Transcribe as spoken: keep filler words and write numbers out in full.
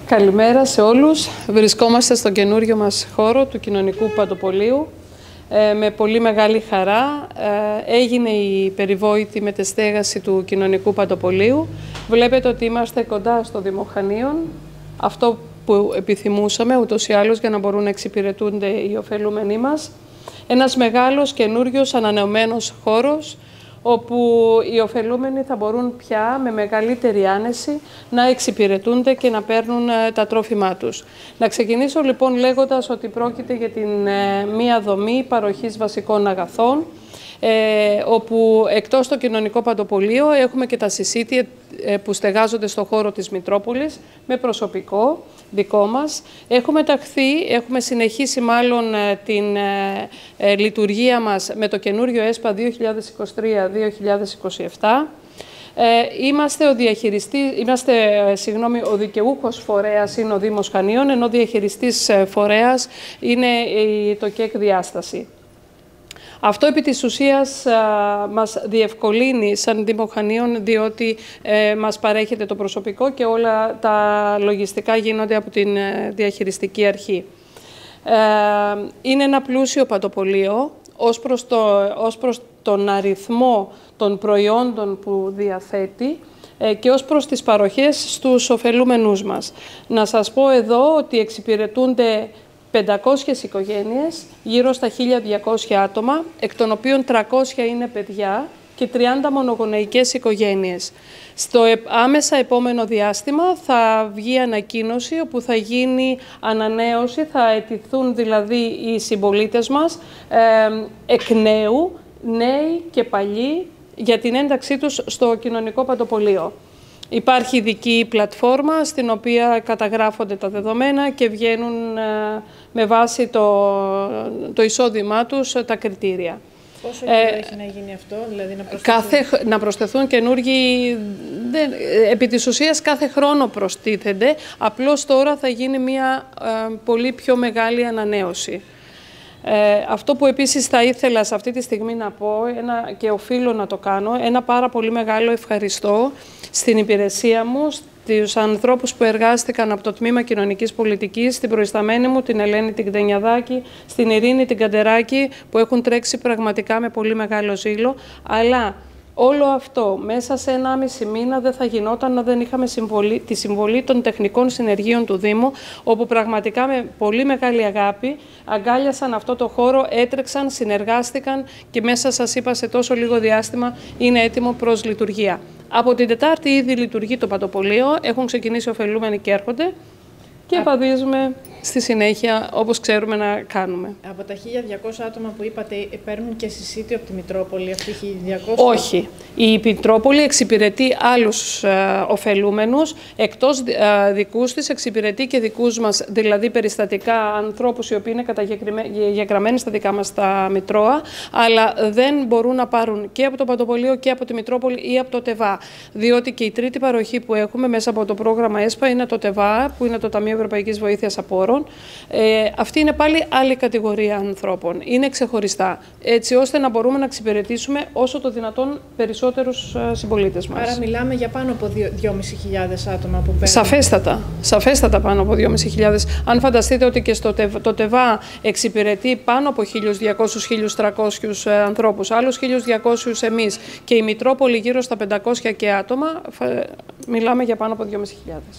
Καλημέρα σε όλους. Βρισκόμαστε στο καινούριο μας χώρο του Κοινωνικού Παντοπολείου. Ε, με πολύ μεγάλη χαρά ε, έγινε η περιβόητη μετεστέγαση του Κοινωνικού Παντοπολείου. Βλέπετε ότι είμαστε κοντά στο Δημοχανίον, αυτό που επιθυμούσαμε ούτως ή άλλως για να μπορούν να εξυπηρετούνται οι ωφελούμενοι μας. Ένας μεγάλος καινούριος ανανεωμένος χώρος, όπου οι ωφελούμενοι θα μπορούν πια με μεγαλύτερη άνεση να εξυπηρετούνται και να παίρνουν ε, τα τρόφιμά τους. Να ξεκινήσω λοιπόν λέγοντας ότι πρόκειται για την ε, μία δομή παροχής βασικών αγαθών, ε, όπου εκτός το Κοινωνικό Παντοπολείο έχουμε και τα συσίτια ε, που στεγάζονται στο χώρο της Μητρόπολης με προσωπικό δικό μας. Έχουμε ταχθεί, έχουμε συνεχίσει μάλλον ε, την ε, ε, λειτουργία μας με το καινούριο ΕΣΠΑ δύο χιλιάδες είκοσι τρία δύο χιλιάδες είκοσι επτά. Ε, είμαστε ο, διαχειριστής, είμαστε, ε, συγγνώμη, ο δικαιούχος φορέας είναι ο Δήμος Χανίων, ενώ ο διαχειριστής ε, φορέας είναι ε, το ΚΕΚ Διάσταση. Αυτό επί της ουσίας α, μας διευκολύνει σαν Δήμο Χανίων, διότι ε, μας παρέχεται το προσωπικό και όλα τα λογιστικά γίνονται από την ε, διαχειριστική αρχή. Ε, είναι ένα πλούσιο παντοπολείο ως προς, το, ως προς τον αριθμό των προϊόντων που διαθέτει ε, και ως προς τις παροχές στους ωφελούμενούς μας. Να σας πω εδώ ότι εξυπηρετούνται πεντακόσιες οικογένειες, γύρω στα χίλια διακόσια άτομα, εκ των οποίων τριακόσια είναι παιδιά και τριάντα μονογονεϊκές οικογένειες. Στο άμεσα επόμενο διάστημα θα βγει ανακοίνωση όπου θα γίνει ανανέωση, θα αιτηθούν δηλαδή οι συμπολίτες μας ε, εκ νέου, νέοι και παλιοί, για την ένταξή τους στο Κοινωνικό Παντοπολείο. Υπάρχει ειδική πλατφόρμα στην οποία καταγράφονται τα δεδομένα και βγαίνουν ε, με βάση το, το εισόδημά τους τα κριτήρια. Πόσο καιρό ε, έχει να γίνει αυτό, δηλαδή να προσθεθούν, κάθε, να προσθεθούν καινούργιοι, δεν, επί της ουσίας κάθε χρόνο προστίθενται, απλώς τώρα θα γίνει μια ε, πολύ πιο μεγάλη ανανέωση. Ε, αυτό που επίσης θα ήθελα σε αυτή τη στιγμή να πω ένα, και οφείλω να το κάνω, ένα πάρα πολύ μεγάλο ευχαριστώ στην υπηρεσία μου, στους ανθρώπους που εργάστηκαν από το Τμήμα Κοινωνικής Πολιτικής, στην προϊσταμένη μου, την Ελένη την Κτενιαδάκη, στην Ειρήνη την Καντεράκη, που έχουν τρέξει πραγματικά με πολύ μεγάλο ζήλο, αλλά όλο αυτό μέσα σε ένα μισή μήνα δεν θα γινόταν αν δεν είχαμε συμβολή, τη συμβολή των τεχνικών συνεργείων του Δήμου, όπου πραγματικά με πολύ μεγάλη αγάπη αγκάλιασαν αυτό το χώρο, έτρεξαν, συνεργάστηκαν και μέσα, σας είπα, σε τόσο λίγο διάστημα είναι έτοιμο προς λειτουργία. Από την Τετάρτη ήδη λειτουργεί το Παντοπολείο, έχουν ξεκινήσει ωφελούμενοι και έρχονται και επαδίζουμε στη συνέχεια όπως ξέρουμε να κάνουμε. Από τα χίλια διακόσια άτομα που είπατε, παίρνουν και συσίτιο από τη Μητρόπολη αυτοί οι χίλια διακόσια? Όχι. Η Μητρόπολη εξυπηρετεί άλλους ε, ωφελούμενους, εκτός ε, δικούς της εξυπηρετεί και δικούς μας, δηλαδή περιστατικά ανθρώπους οι οποίοι είναι καταγεγραμμένοι στα δικά μας τα Μητρώα, αλλά δεν μπορούν να πάρουν και από το Παντοπολείο και από τη Μητρόπολη ή από το ΤΕΒΑ. Διότι και η τρίτη παροχή που έχουμε μέσα από το πρόγραμμα ΕΣΠΑ είναι το ΤΕΒΑ, που είναι το Ταμείο Ευρωπαϊκής Βοήθειας Απόρων. Ε, αυτή είναι πάλι άλλη κατηγορία ανθρώπων. Είναι ξεχωριστά, έτσι ώστε να μπορούμε να εξυπηρετήσουμε όσο το δυνατόν περισσότερους συμπολίτες μας. Άρα μιλάμε για πάνω από δυόμισι χιλιάδες άτομα που παίρνουν. Σαφέστατα. Σαφέστατα πάνω από δυόμισι χιλιάδες. Αν φανταστείτε ότι και στο το ΤΕΒΑ εξυπηρετεί πάνω από χίλια διακόσιους με χίλια τριακόσιους ανθρώπους, άλλους χίλια διακόσιους εμείς και η Μητρόπολη γύρω στα πεντακόσια και άτομα, μιλάμε για πάνω από δυόμισι χιλιάδες.